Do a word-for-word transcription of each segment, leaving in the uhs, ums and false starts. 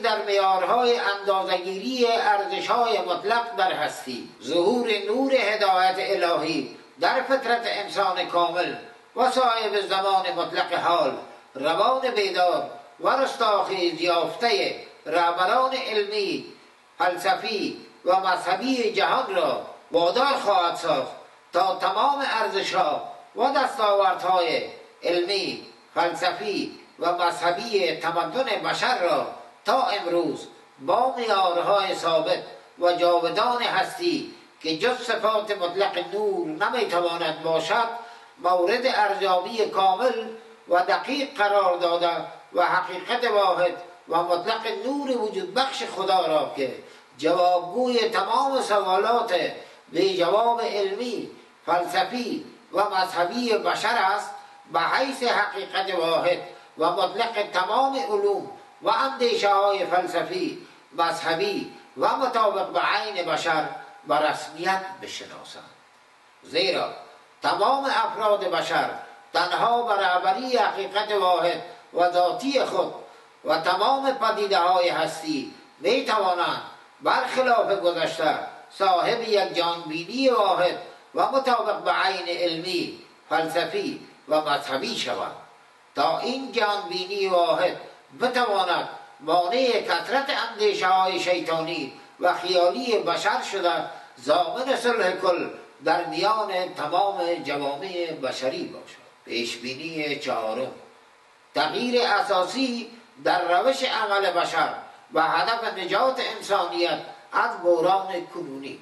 در معیارهای اندازه‌گیری ارزش‌های مطلق در هستی، ظهور نور هدایت الهی در فطرت انسان کامل و صاحب زمان مطلق حال، روان بیدار و رستاخیز یافته رهبران علمی، فلسفی و مذهبی جهان را وادار خواهد ساخت تا تمام ارزش‌ها و دستاوردهای علمی، فلسفی و مذهبی تمدن بشر را تا امروز با معیارهای ثابت و جاودان هستی که جز صفات مطلق نور نمیتواند باشد مورد ارزیابی کامل و دقیق قرار داده و حقیقت واحد و مطلق نور وجود بخش خدا را که جوابگوی تمام سوالات به جواب علمی، فلسفی و مذهبی بشر است، به حیث حقیقت واحد و مطلق تمام علوم و اندیشه های فلسفی، مذهبی و مطابق به عین بشر به رسمیت بشناسند. زیرا تمام افراد بشر تنها به رهبری حقیقت واحد و ذاتی خود و تمام پدیده های هستی می توانند برخلاف گذشته صاحب یک جانبینی واحد و مطابق به عین علمی، فلسفی و مذهبی شوند تا این جانبینی واحد بتواند مانع کثرت اندیشه های شیطانی و خیالی بشر شده ضامن صلح کل در میان تمام جوامع بشری باشد. پیشبینی چهارم، تغییر اساسی در روش عمل بشر و هدف نجات انسانیت از بحران کنونی.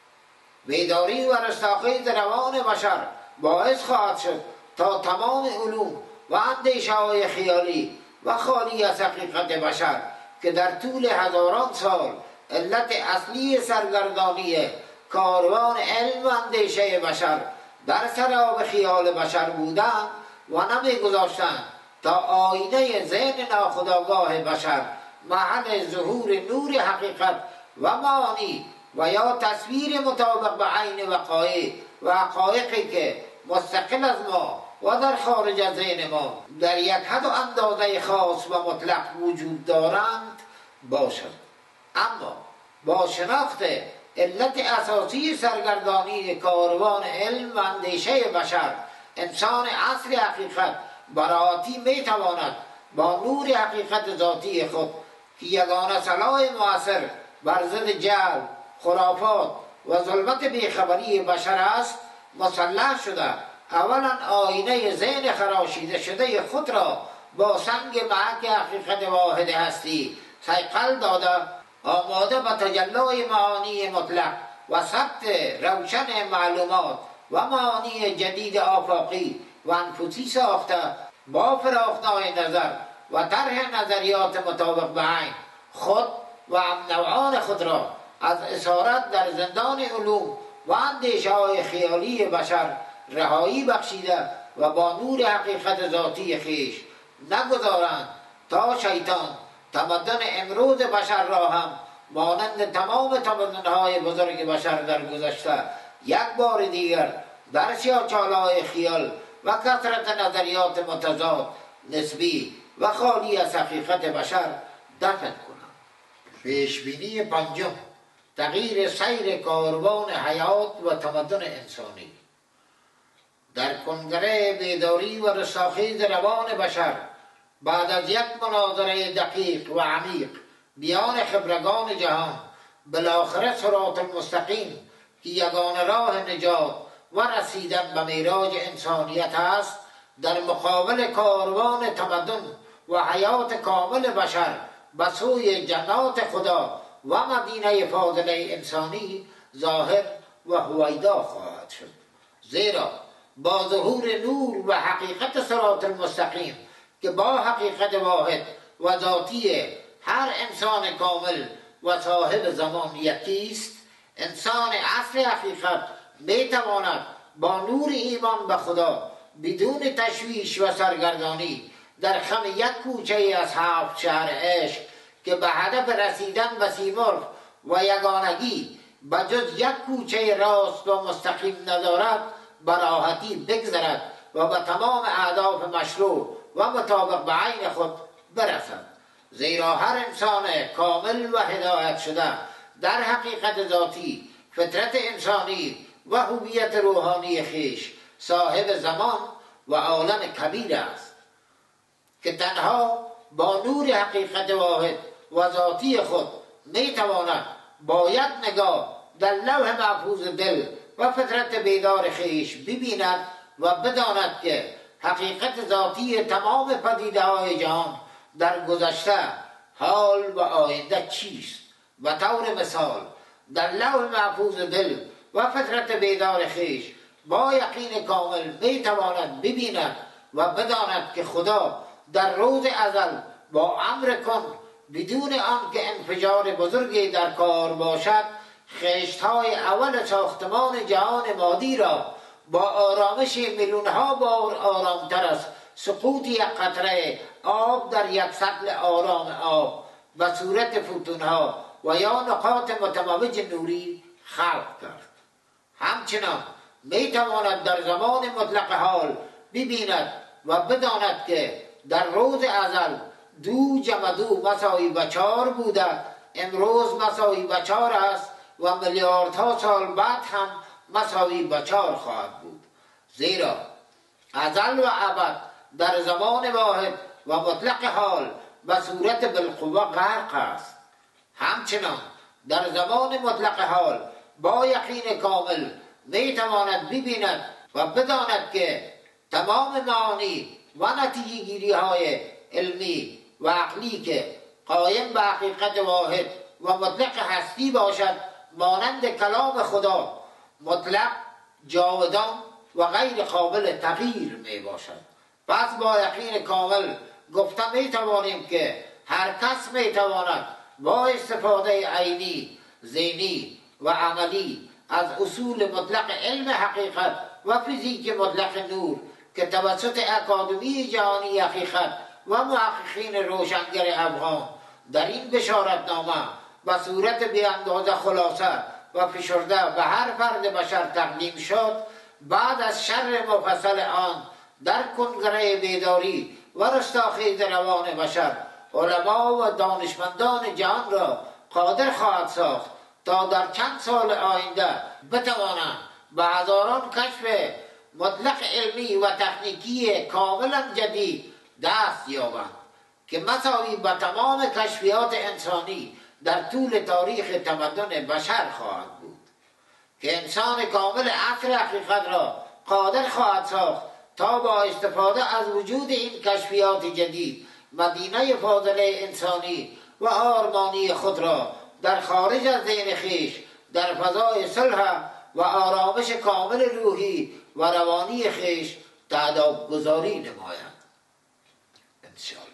بیداری و رستاخیز روان بشر باعث خواهد شد تا تمام علوم و اندیشه های خیالی و خالی از حقیقت بشر که در طول هزاران سال علت اصلی سرگردانی کاروان علم و اندیشه بشر در سراب خیال بشر بودند و نمی گذاشتند تا آینه ذهن ناخودآگاه بشر محل ظهور نور حقیقت و معانی و یا تصویر مطابق به عین وقایع و حقایقی که مستقل از ما و در خارج از ذهن ما در یک حد و اندازه خاص و مطلق وجود دارند باشد. اما با شناخت علت اساسی سرگردانی کاروان علم و اندیشه بشر، انسان اصل حقیقت براتی می تواند با نور حقیقت ذاتی خود که یگانه صلاح مؤثر بر ضد جهل، خرافات و ظلمت بیخبری بشر است، مسلح شده اولا آینه ذهن خراشیده شده خود را با سنگ محک حقیقت واحد هستی صیقل داده، آماده به تجلی معانی مطلق و ثبت روشن معلومات و معانی جدید آفاقی و انفسی ساخته با فراخنای نظر و طرح نظریات مطابق به عین خود و نوعان خود را از اسارت در زندان علوم و اندیشه های خیالی بشر رهایی بخشیده و با نور حقیقت ذاتی خیش نگذارند تا شیطان تمدن امروز بشر را هم مانند تمام تمدن‌های بزرگ بشر در گذشته یک بار دیگر در سیاه‌چاله‌های خیال و کثرت نظریات متضاد، نسبی و خالی از حقیقت بشر دفن کنند. پیشبینی پنجم، تغییر سیر کاروان حیات و تمدن انسانی. در کنگره بیداری و رستاخیز روان بشر بعد از یک مناظره دقیق و عمیق بیان خبرگان جهان، بالاخره صراط المستقیم که یگانه راه نجات و رسیدن به معراج انسانیت است، در مقابل کاروان تمدن و حیات کامل بشر به سوی جنات خدا و مدینه فاضله انسانی ظاهر و هویدا خواهد شد. زیرا با ظهور نور و حقیقت صراط المستقیم که با حقیقت واحد و ذاتی هر انسان کامل و صاحب زمان یکیست، انسان اصل حقیقت می تواند با نور ایمان به خدا بدون تشویش و سرگردانی در خم یک کوچه از هفت شهر عشق که به هدف رسیدن به سیمرغ و یگانگی به جز یک کوچه راست و مستقیم ندارد به راحتی بگذرد و به تمام اهداف مشروع و مطابق به عین خود برسد. زیرا هر انسان کامل و هدایت شده در حقیقت ذاتی، فطرت انسانی و هویت روحانی خویش صاحب زمان و عالم کبیر است که تنها با نور حقیقت واحد و ذاتی خود میتواند باید نگاه در لوح محفوظ دل و فطرت بیدار خویش ببیند و بداند که حقیقت ذاتی تمام پدیده های جهان در گذشته، حال و آینده چیست. و طور مثال در لوح محفوظ دل و فطرت بیدار خویش با یقین کامل میتواند ببیند و بداند که خدا در روز ازل با امر کن بدون آنکه انفجار بزرگی در کار باشد خشت‌های اول ساختمان جهان مادی را با آرامش میلیون ها بار آرامتر از سقوط یک قطره آب در یک سطل آرام آب و صورت فوتون‌ها و یا نقاط متموج نوری خلق کرد. همچنان میتواند در زمان مطلق حال ببیند و بداند که در روز ازل دو جمع دو مساوی به چار بوده، امروز مساوی به چار است و میلیاردها سال بعد هم مساوی به چار خواهد بود. زیرا ازل و ابد در زمان واحد و مطلق حال به صورت بالقوه غرق است. همچنان در زمان مطلق حال با یقین کامل میتواند ببیند و بداند که تمام معانی و نتیجه گیری های علمی و عقلی که قایم به حقیقت واحد و مطلق هستی باشد مانند کلام خدا مطلق، جاودان و غیر قابل تغییر می باشد. پس با یقین کامل گفته می توانیم که هر کس می تواند با استفاده عینی، ذهنی و عملی از اصول مطلق علم حقیقت و فیزیک مطلق نور که توسط اکادمی جهانی حقیقت و محققین روشنگر افغان در این بشارتنامه به صورت بی اندازه خلاصه و فشرده به هر فرد بشر تقدیم شد، بعد از شر مفصل آن در کنگره بیداری و رستاخیز روان بشر علما و دانشمندان جهان را قادر خواهد ساخت تا در چند سال آینده بتوانند به هزاران کشف مطلق علمی و تکنیکی کاملا جدید دست یابند که مساوی به تمام کشفیات انسانی در طول تاریخ تمدن بشر خواهد بود، که انسان کامل عصر حقیقت را قادر خواهد ساخت تا با استفاده از وجود این کشفیات جدید مدینه فاضله انسانی و آرمانی خود را در خارج از ذهن خویش در فضای صلح و آرامش کامل روحی و روانی خویش تعداد گذاری نماید انشاءالله.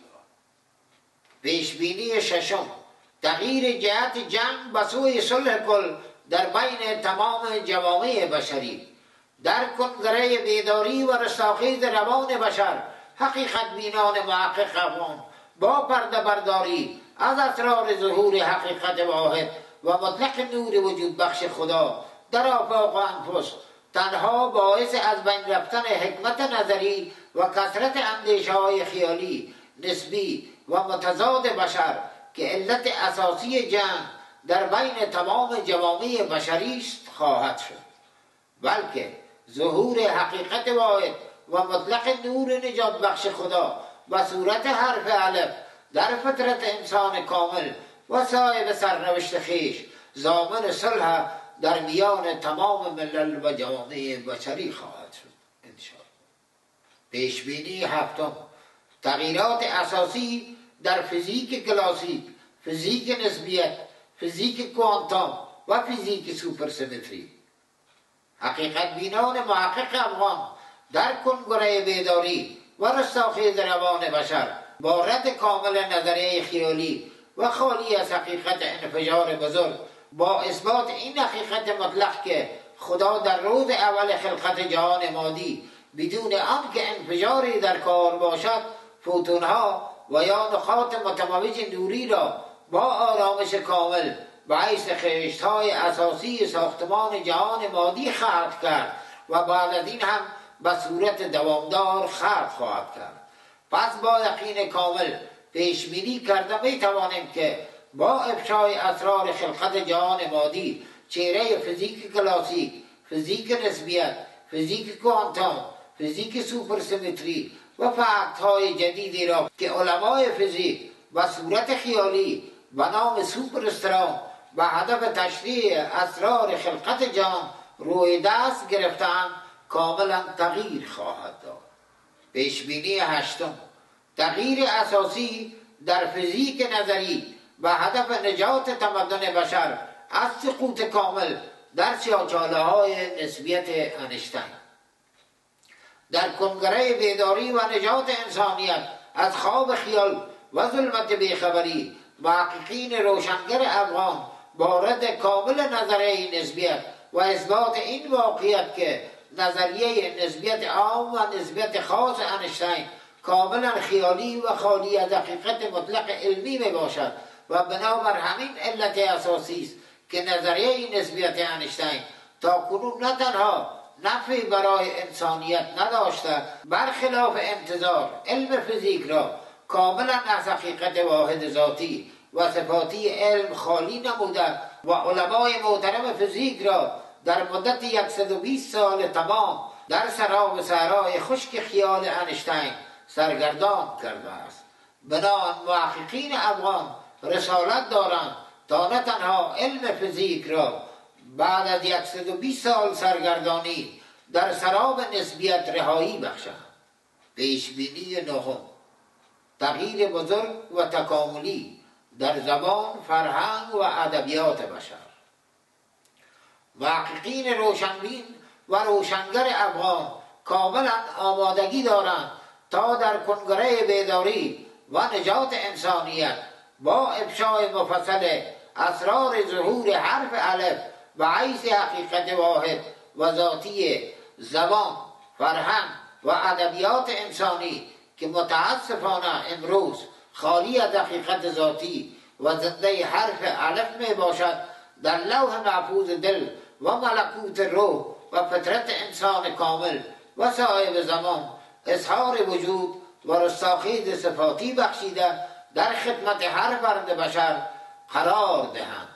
پیشبینی ششم، تغییر جهت جنگ به سوی صلح کل در بین تمام جوامع بشری. در کنگره بیداری و رستاخیز روان بشر حقیقت بینان محقق افغان با پرده برداری از اسرار ظهور حقیقت واحد و مطلق نور وجود بخش خدا در آفاق و انفس تنها باعث از بین رفتن حکمت نظری و کثرت اندیشه های خیالی نسبی و متضاد بشر که علت اساسی جنگ در بین تمام جوامع بشری است خواهد شد، بلکه ظهور حقیقت واحد و مطلق نور نجات بخش خدا و صورت حرف الف در فطرت انسان کامل و صاحب سرنوشت خویش ضامن صلح در میان تمام ملل و جوامع بشری خواهد شد انشاءالله. پیشبینی هفتم، تغییرات اساسی در فیزیک کلاسیک، فیزیک نسبیت، فیزیک کوانتوم و فیزیک سوپرسیمتری. حقیقت بینان محقق افغان در کنگره بیداری و رستاخیز روان بشر با رد کامل نظریه خیالی و خالی از حقیقت انفجار بزرگ با اثبات این حقیقت مطلق که خدا در روز اول خلقت جهان مادی بدون آنکه انفجاری در کار باشد فوتونها و یا نقاط متموج نوری را با آرامش کامل به حیث خشت‌های اساسی ساختمان جهان مادی خلق کرد و بعد از این هم به صورت دوامدار خلق خواهد کرد. پس با یقین کامل پیش بینی کرده می توانیم که با افشای اسرار خلقت جهان مادی، چهره فیزیک کلاسیک، فیزیک نسبیت، فیزیک کوانتوم، فیزیک سوپرسیمتری و فکت‌های جدیدی را که علمای فیزیک و صورت خیالی و نام سوپرسترام و هدف تشریح اسرار خلقت جهان روی دست گرفتند کاملا تغییر خواهد داد. پیشبینی هشتم، تغییر اساسی در فیزیک نظری و هدف نجات تمدن بشر از سقوط کامل در سیاه‌چاله های نسبیت انیشتین. در کنگره بیداری و نجات انسانیت از خواب خیال و ظلمت بیخبری، محققین روشنگر افغان با رد کامل نظریه نسبیت و اثبات این واقعیت که نظریه نسبیت عام و نسبیت خاص انیشتین کاملا خیالی و خالی از حقیقت مطلق علمی می باشد و بنابر همین علت اساسی است که نظریه نسبیت انیشتین تا کنون نه تنها نفعی برای انسانیت نداشته، برخلاف انتظار علم فیزیک را کاملا از حقیقت واحد ذاتی و صفاتی علم خالی نموده و علمای محترم فیزیک را در مدت صد و بیست سال تمام در سراب صحرای خشک خیال انیشتین سرگردان کرده است. بنابراین محققین افغان رسالت دارند تا نه تنها علم فیزیک را بعد از صد و بیست سال سرگردانی در سراب نسبیت رهایی بخشند. پیشبینی نهم، تغییر بزرگ و تکاملی در زبان، فرهنگ و ادبیات بشر. محققین روشنبین و روشنگر افغان کاملا آمادگی دارند تا در کنگره بیداری و نجات انسانیت با افشای مفصل اسرار ظهور حرف الف و حیث حقیقت واحد و ذاتی زبان، فرهنگ و ادبیات انسانی که متاسفانه امروز خالی از حقیقت ذاتی و زنده حرف الف می باشد، در لوح محفوظ دل و ملکوت روح و فطرت انسان کامل و صاحب زمان اظهار وجود و رستاخیز صفاتی بخشیده در خدمت هر فرد بشر قرار دهند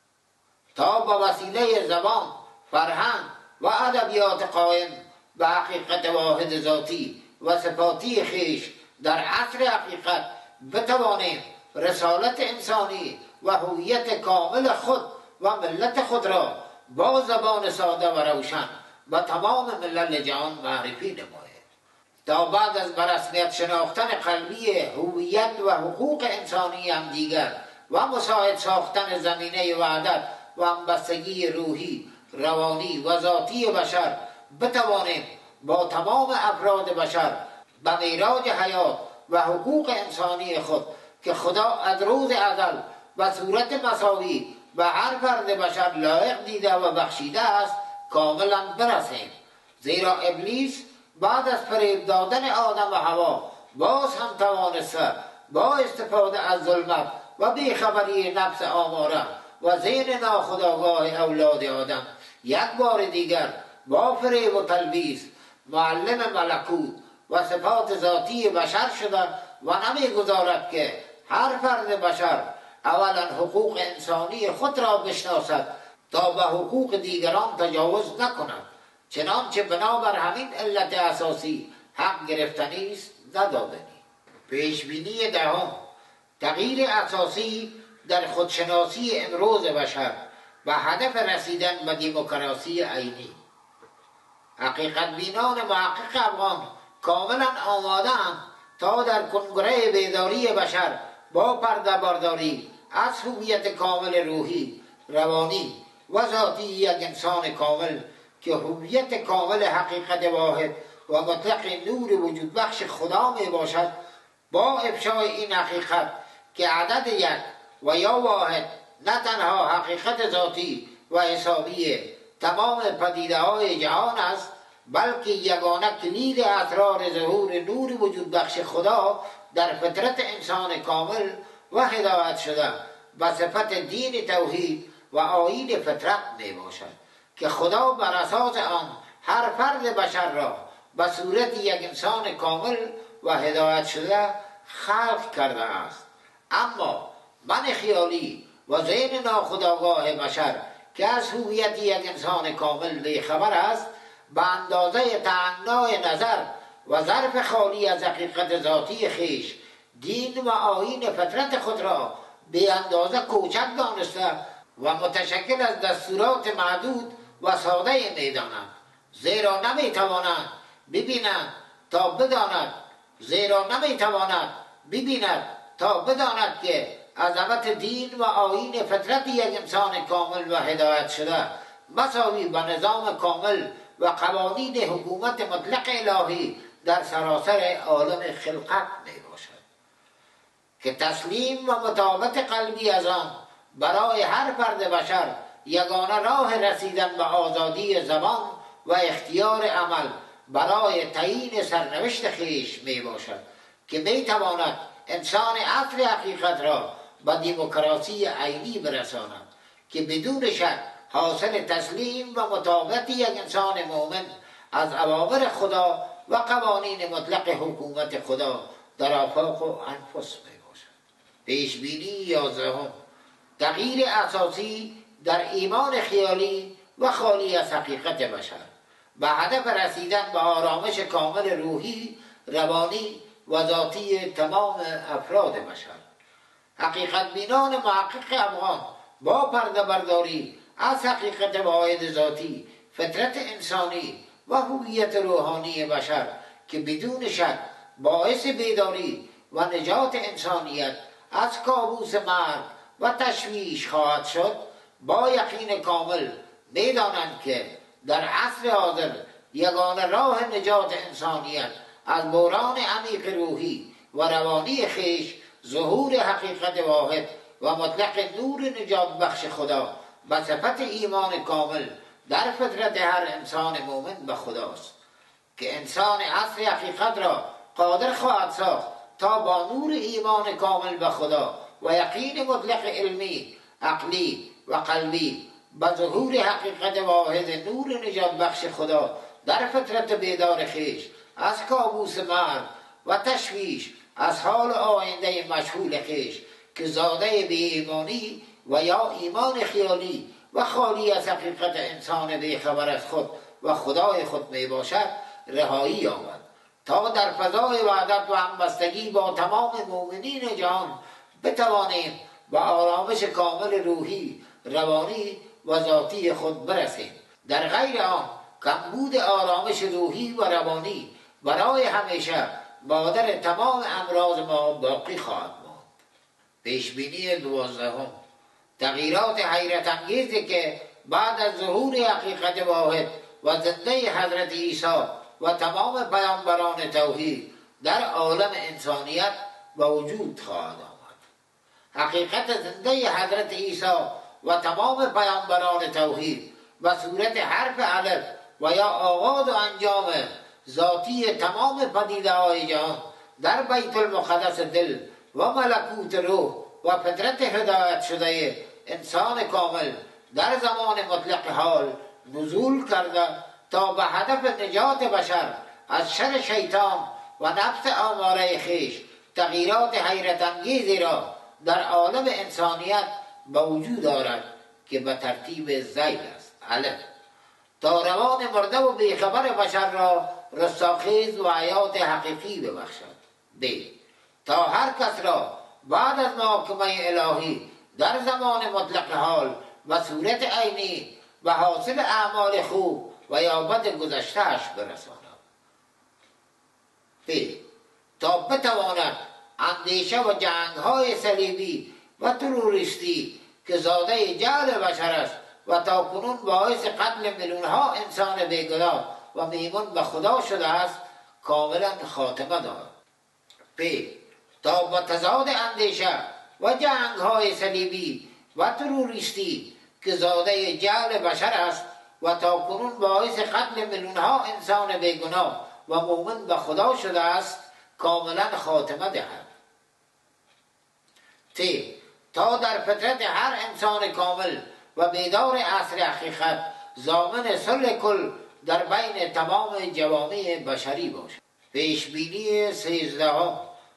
تا با وسیله زبان، فرهنگ و ادبیات قائم به حقیقت واحد ذاتی و صفاتی خیش در عصر حقیقت بتوانیم رسالت انسانی و هویت کامل خود و ملت خود را با زبان ساده و روشن و تمام ملل جهان معرفی نماییم تا بعد از برسمیت شناختن قلبی هویت و حقوق انسانی هم دیگر و مساعد ساختن زمینه وحدت و همبستگی روحی، روانی و ذاتی بشر بتوانیم با تمام افراد بشر به معراج حیات و حقوق انسانی خود که خدا از روز ازل و صورت مساوی و هر فرد بشر لایق دیده و بخشیده است کاملا برسیم. زیرا ابلیس بعد از فریب دادن آدم و حوا باز هم توانسته با استفاده از ظلمت و بیخبری نفس آماره و ذهن ناخودآگاه اولاد آدم یک بار دیگر با فریب و تلبیس معلم ملکوت و صفات ذاتی بشر شده و نمیگذارد که هر فرد بشر اولا حقوق انسانی خود را بشناسد تا به حقوق دیگران تجاوز نکند، چنانچه بنابر همین علت اساسی حق گرفتنی است ندادنی. پیشبینی دهم، تغییر اساسی در خودشناسی امروز بشر و هدف رسیدن به دموکراسی عینی. حقیقت بینان محقق افغان کاملا آماده‌اند تا در کنگره بیداری بشر با پرده برداری از هویت کامل روحی، روانی و ذاتی یک انسان کامل که هویت کامل حقیقت واحد و مطلق نور وجود بخش خدا می باشد، با افشای این حقیقت که عدد یک و یا واحد نه تنها حقیقت ذاتی و حسابی تمام پدیده های جهان است، بلکه یگانه کلید اسرار ظهور نور وجود بخش خدا در فطرت انسان کامل و هدایت شده و صفت دین توحید و آیین فطرت می باشد که خدا بر اساس آن هر فرد بشر را به صورت یک انسان کامل و هدایت شده خلق کرده است. اما من خیالی و ذهن ناخودآگاه بشر که از هویت یک انسان کامل بیخبر است، به اندازه تنگنای نظر و ظرف خالی از حقیقت ذاتی خویش دین و آیین فطرت خود را به اندازه کوچک دانسته و متشکل از دستورات معدود و ساده می‌دانند، زیرا نمی‌تواند ببیند تا بداند زیرا نمی‌تواند ببیند تا بداند که عظمت دین و آیین فطرت یک انسان کامل و هدایت شده مساوی به نظام کامل و قوانین حکومت مطلق الهی در سراسر عالم خلقت می باشد که تسلیم و مطابقت قلبی از آن برای هر فرد بشر یگانه راه رسیدن به آزادی زبان و اختیار عمل برای تعیین سرنوشت خویش می باشد که می تواند انسان اصل حقیقت را به دموکراسی عینی برساند که بدون شک حاصل تسلیم و مطابقت یک انسان مؤمن از اوامر خدا و قوانین مطلق حکومت خدا در آفاق و انفس می باشد. پیشبینی یازدهم، تغییر اساسی در ایمان خیالی و خالی از حقیقت بشر به هدف رسیدن به آرامش کامل روحی، روانی و ذاتی تمام افراد بشر. حقیقت بینان محقق افغان با پرده برداری از حقیقت واحد ذاتی، فطرت انسانی و هویت روحانی بشر که بدون شک باعث بیداری و نجات انسانیت از کابوس مرگ و تشویش خواهد شد، با یقین کامل می‌دانند که در عصر حاضر یگانه راه نجات انسانیت از بحران عمیق روحی و روانی خویش ظهور حقیقت واحد و مطلق نور نجات بخش خدا به صفت ایمان کامل در فطرت هر انسان مؤمن به خداست که انسان اصل حقیقت را قادر خواهد ساخت تا با نور ایمان کامل به خدا و یقین مطلق علمی، عقلی و قلبی به ظهور حقیقت واحد نور نجات بخش خدا در فطرت بیدار خویش از کابوس مرگ و تشویش از حال آینده مشغول خویش که زاده به ایمانی و یا ایمان خیالی و خالی از حقیقت انسان بیخبر از خود و خدای خود می باشد رهایی یابد تا در فضای وحدت و همبستگی با تمام مؤمنین جهان بتوانیم به آرامش کامل روحی، روانی و ذاتی خود برسیم. در غیر آن کمبود آرامش روحی و روانی برای همیشه مادر تمام امراض ما باقی خواهد ماند. پیشبینی دوازدهم، تغییرات حیرت انگیزی که بعد از ظهور حقیقت واحد و زنده حضرت عیسی و تمام پیامبران توحید در عالم انسانیت به وجود خواهد آمد. حقیقت زنده حضرت عیسی و تمام پیامبران توحید و صورت حرف الف و یا آغاز و انجام ذاتی تمام پدیده های جهان در بیت المقدس دل و ملکوت روح و فطرت هدایت شده انسان کامل در زمان مطلق حال نزول کرده تا به هدف نجات بشر از شر شیطان و نفس آماره خویش تغییرات حیرت انگیزی را در عالم انسانیت به وجود دارد که به ترتیب ذیل است. الف، تا روان مرده و بیخبر بشر را رستاخیز و حیات حقیقی ببخشد. ب، تا هر کس را بعد از محاکمه الهی در زمان مطلق حال و صورت عینی و حاصل اعمال خوب و یا بد گذشتهش برساند. ب، تا بتواند اندیشه و جنگ‌های صلیبی و تروریستی که زاده جهل بشر است و تا کنون باعث قتل میلیون‌ها انسان بیگناه و میمون به خدا شده است کاملا خاتمه داد. پ، تا با تضاد اندیشه و جنگ‌های صلیبی و تروریستی که زاده جهل بشر است و تا کنون باعث قتل میلیون‌ها انسان بیگناه و مؤمن به خدا شده است کاملا خاتمه دهد. ت، تا در فطرت هر انسان کامل و بیدار عصر حقیقت ضامن صلح کل در بین تمام جوامع بشری باشد. پیشبینی سیزدهم،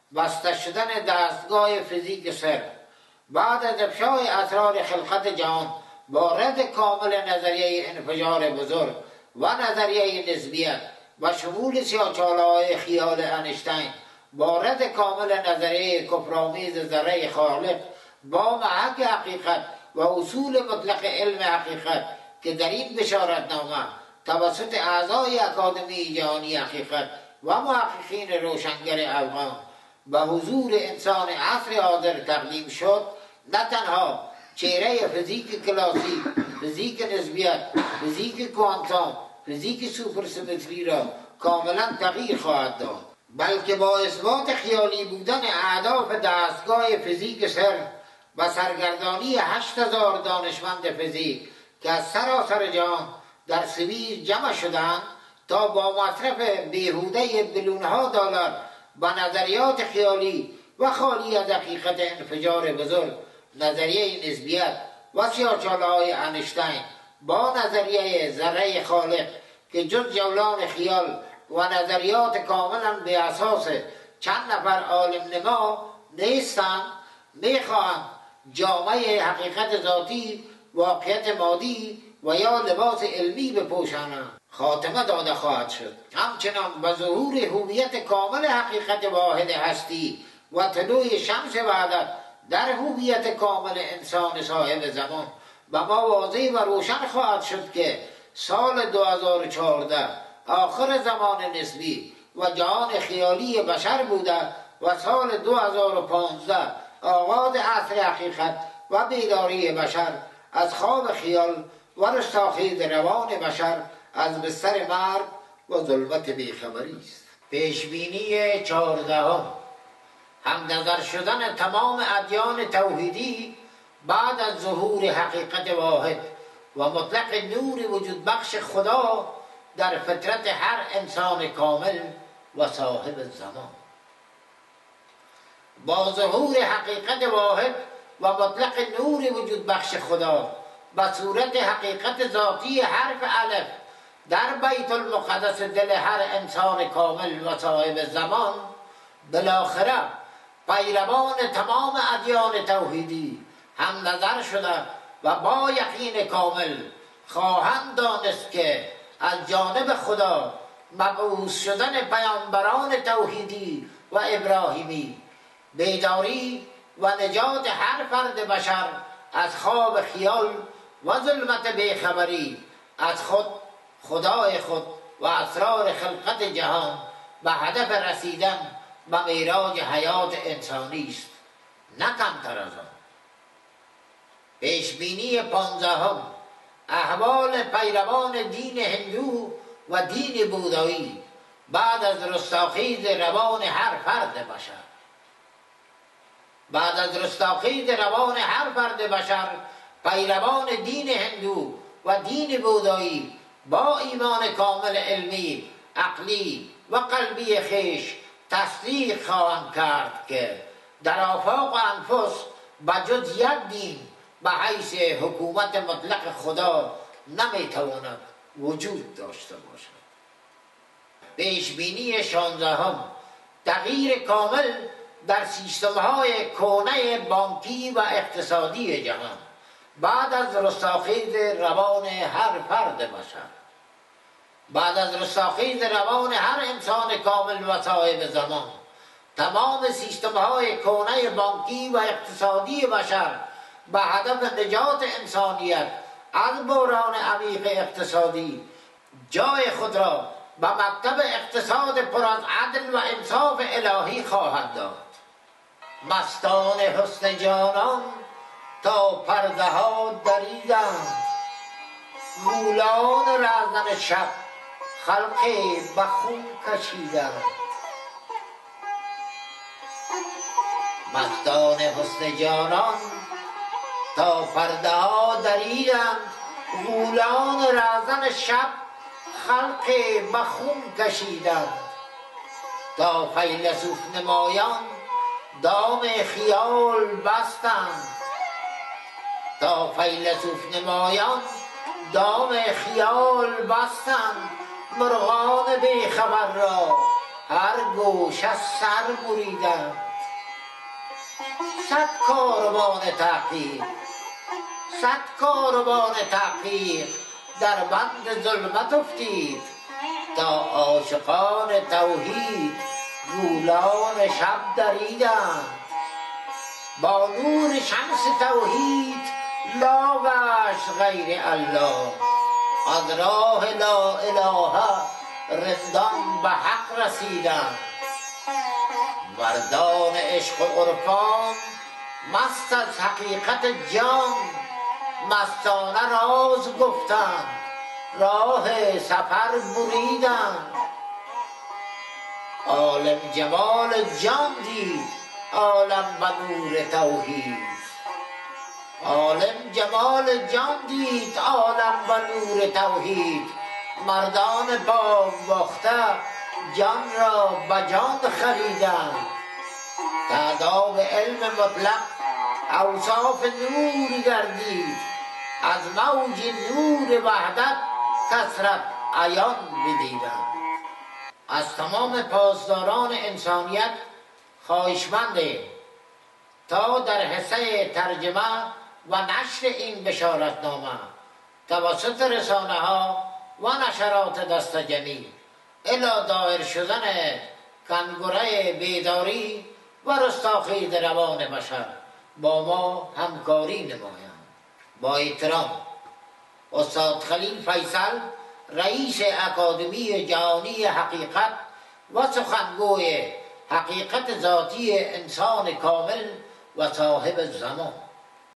بسته شدن دستگاه فیزیک سر بعد از افشای اسرار خلقت جهان با رد کامل نظریه انفجار بزرگ و نظریه نسبیت و شمول سیاه‌چاله‌های خیال انیشتین با رد کامل نظریه کفرآمیز ذره خالق با محک حقیقت و اصول مطلق علم حقیقت که در این بشارتنامه توسط اعضای اکادمی جهانی حقیقت و محققین روشنگر افغان به حضور انسان عصر حاضر تقدیم شد، نه تنها چهره فیزیک کلاسیک، فیزیک نسبیت، فیزیک کوانتوم، فیزیک سوپرسیمتری را کاملا تغییر خواهد داد، بلکه با اثبات خیالی بودن اهداف دستگاه فیزیک سر و سرگردانی هشت هزار دانشمند فیزیک که از سراسر جهان در سوئیس جمع شدند تا با مصرف بیهوده بیلیون‌ها دلار با نظریات خیالی و خالی از حقیقت انفجار بزرگ، نظریه نسبیت و سیاه‌چاله‌های انیشتین با نظریه ذره خالق که جز جولان خیال و نظریات کاملا به اساس چند نفر عالم نما نیستند، میخواهند جامعه حقیقت ذاتی، واقعیت مادی و یا لباس علمی بپوشانند. خاتمه داده خواهد شد. همچنان به ظهور هویت کامل حقیقت واحد هستی و طلوع شمس وحدت در هویت کامل انسان صاحب زمان به ما واضح و روشن خواهد شد که سال دو هزار و چهارده آخر زمان نسبی و جهان خیالی بشر بوده و سال دو هزار و پانزده آغاز عصر حقیقت و بیداری بشر از خواب خیال و رستاخیز روان بشر از بستر مرگ و ظلمت بیخبری است. پیشبینی چهاردهم: همنظر شدن تمام ادیان توحیدی بعد از ظهور حقیقت واحد و مطلق نور وجود بخش خدا در فطرت هر انسان کامل و صاحب زمان. با ظهور حقیقت واحد و مطلق نور وجود بخش خدا به صورت حقیقت ذاتی حرف الف در بیت المقدس دل هر انسان کامل و صاحب زمان، بالاخره پیروان تمام ادیان توحیدی هم نظر شده و با یقین کامل خواهند دانست که از جانب خدا مبعوث شدن پیامبران توحیدی و ابراهیمی بیداری و نجات هر فرد بشر از خواب خیال و ظلمت بیخبری از خود، خدای خود و اسرار خلقت جهان به هدف رسیدن به معراج حیات انسانی است، نه کمتر از آن. پیشبینی پانزدهم: احوال پیروان دین هندو و دین بودایی بعد از رستاخیز روان هر فرد بشر. بعد از رستاخیز روان هر فرد بشر، پیروان دین هندو و دین بودایی با ایمان کامل علمی، عقلی و قلبی خیش تصدیق خواهند کرد که در آفاق انفس بجز یک دین به حیث حکومت مطلق خدا نمیتواند وجود داشته باشد. پیشبینی شانزدهم: تغییر کامل در سیستم‌های کهنه بانکی و اقتصادی جهان بعد از رستاخیز روان هر فرد بشر. بعد از رستاخیز روان هر انسان کامل و صاحب زمان، تمام سیستم‌های کهنه بانکی و اقتصادی بشر به هدف نجات انسانیت از بحران عمیق اقتصادی جای خود را به مکتب اقتصاد پر از عدل و انصاف الهی خواهد داد. مستان حسن جانان تا پرده ها دریدند، غولان رهزن شب خلقی به خون کشیدند. مستان حسن جانان تا پرده ها دریدند، غولان رهزن شب خلقی به خون کشیدند. تا فیلسوف نمایان دام خیال بستند، تا فیلسوف نمایان دام خیال بستند. مرغان بیخبر را هر گوشه سر بریدند. صد کاروان تحقیق صد کاروان تحقیق در بند ظلمت افتید، تا عاشقان توحید گولان شب دریدند. با نور شمس توحید لا گشت غیر الله، از راه لا اله رندان به حق رسیدند. مردان عشق و عرفان مست از حقیقت جان، مستانه راز گفتند راه سفر بریدند. عالم جمال جان دید عالم به نور توحید، عالم جمال جان دید عالم به نور توحید. مردان بام باخته جان را به جان خریدند. تعداد علم مطلق اوصاف نور گردید، از موج نور وحدت کثرت عیان بدیدند. از تمام پاسداران انسانیت خواهشمنده تا در حصه ترجمه و نشر این بشارتنامه توسط رسانه ها و نشرات دست جمعی الی دایر شدن کنگره بیداری و رستاخیز روان بشر با ما همکاری نمایند. با احترام، استاد خلیل فیصل، رئیس اکادمی جهانی حقیقت و سخنگوی حقیقت ذاتی انسان کامل و صاحب زمان.